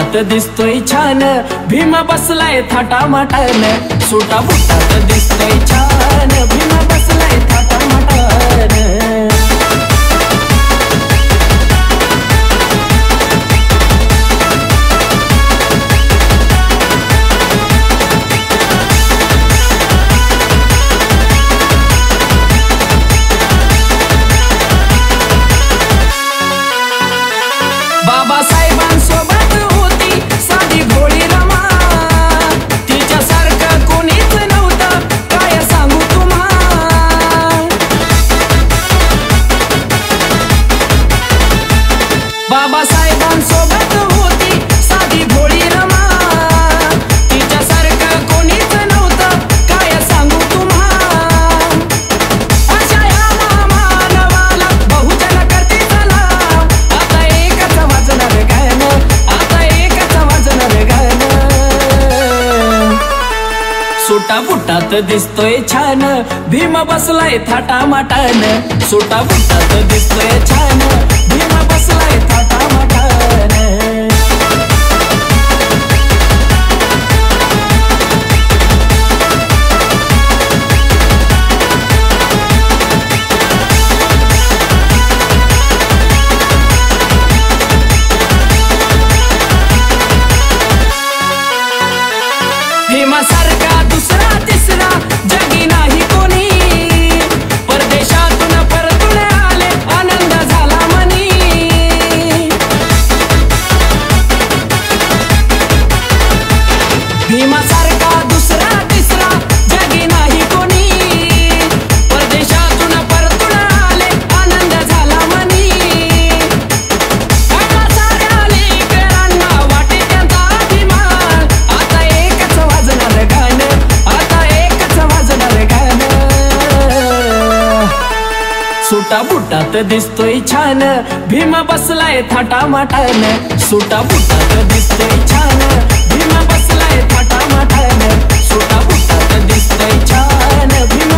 बुटात दिसतोय छान, भीम बसलाय थाटामाटान, सुटा बुटात दिसतोय छान, भीम बसलाय थाटामाटान। बाबासाहेबांसोबत होती साधी भोळी रमा, तिच्यासारखं कोणीच नव्हतं काय सांगू तुम्हा। बाबासाहेबांसोबत होती साधी भोळी रमा, तिच्यासारखं कोणीच नव्हतं काय सांगू तुम्हा। अशा या महामानवाला बहुजन करते सलाम, आता एकच वाजणार गाणं, आता एकच वाजणार गाणं। सुटा बुटात दिसतोय छान, भीम बसलाय थाटामाटान, सुटा बुटात दिसतोय छान, भीम बसलाय थाटामाटान। भीमासारखा दुसरा तिसरा जगी नाही कोणी, परदेशातून परतून आले आनंद झाला मनी। भीमासारखा दुसरा तिसरा जगी नाही कोणी, परदेशातून परतून आले आनंद झाला मनी। आता साऱ्या लेकरांना वाटे त्यांचा अभिमान, आता एकच वाजणार गाणं, आता एकच वाजणार गाणं। सुटा बुटात दिसतोय छान, भीम बसलाय थाटामाटान, सुटा बुटात दिसतोय छान, भीम बसलाय थाटामाटान, सुटा बुटात दिसतोय छान, भीम